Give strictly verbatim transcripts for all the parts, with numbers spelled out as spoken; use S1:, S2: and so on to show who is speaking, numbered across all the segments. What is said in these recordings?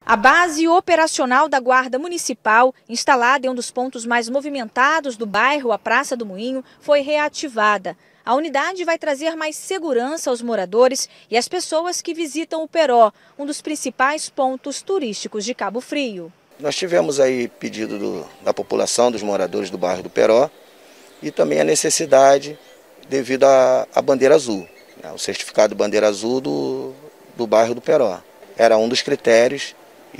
S1: A base operacional da Guarda Municipal, instalada em um dos pontos mais movimentados do bairro, a Praça do Moinho, foi reativada. A unidade vai trazer mais segurança aos moradores e às pessoas que visitam o Peró, um dos principais pontos turísticos de Cabo Frio.
S2: Nós tivemos aí pedido do, da população, dos moradores do bairro do Peró, e também a necessidade devido à, à bandeira azul, né, o certificado bandeira azul do, do bairro do Peró. Era um dos critérios.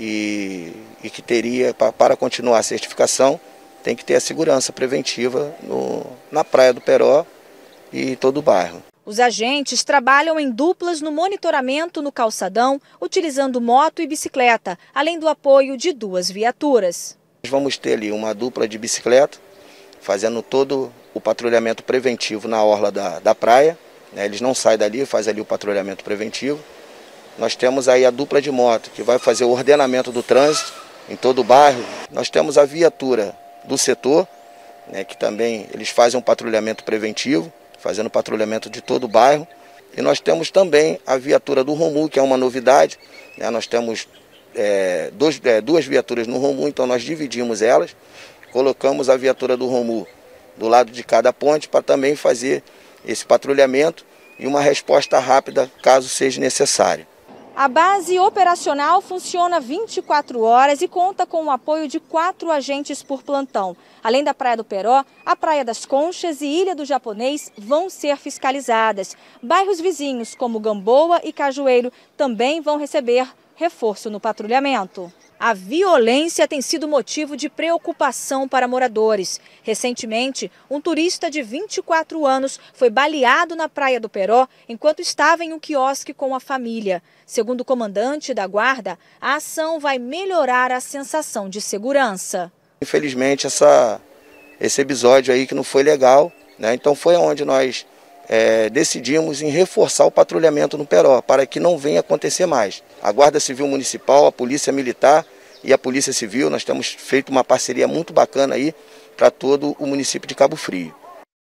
S2: E, e que teria, para continuar a certificação, tem que ter a segurança preventiva no, na praia do Peró e todo o bairro.
S1: Os agentes trabalham em duplas no monitoramento no calçadão, utilizando moto e bicicleta, além do apoio de duas viaturas.
S2: Vamos ter ali uma dupla de bicicleta, fazendo todo o patrulhamento preventivo na orla da, da praia, né? Eles não saem dali, fazem ali o patrulhamento preventivo. Nós temos aí a dupla de moto, que vai fazer o ordenamento do trânsito em todo o bairro. Nós temos a viatura do setor, né, que também eles fazem um patrulhamento preventivo, fazendo patrulhamento de todo o bairro. E nós temos também a viatura do ROMU, que é uma novidade, né? Nós temos é, dois, é, duas viaturas no ROMU, então nós dividimos elas. Colocamos a viatura do ROMU do lado de cada ponte para também fazer esse patrulhamento e uma resposta rápida caso seja necessário.
S1: A base operacional funciona vinte e quatro horas e conta com o apoio de quatro agentes por plantão. Além da Praia do Peró, a Praia das Conchas e Ilha do Japonês vão ser fiscalizadas. Bairros vizinhos, como Gamboa e Cajueiro, também vão receber reforço no patrulhamento. A violência tem sido motivo de preocupação para moradores. Recentemente, um turista de vinte e quatro anos foi baleado na Praia do Peró enquanto estava em um quiosque com a família. Segundo o comandante da guarda, a ação vai melhorar a sensação de segurança.
S2: Infelizmente, essa, esse episódio aí que não foi legal, né? Então foi onde nós é, decidimos em reforçar o patrulhamento no Peró, para que não venha acontecer mais. A Guarda Civil Municipal, a Polícia Militar e a Polícia Civil, nós temos feito uma parceria muito bacana aí para todo o município de Cabo Frio.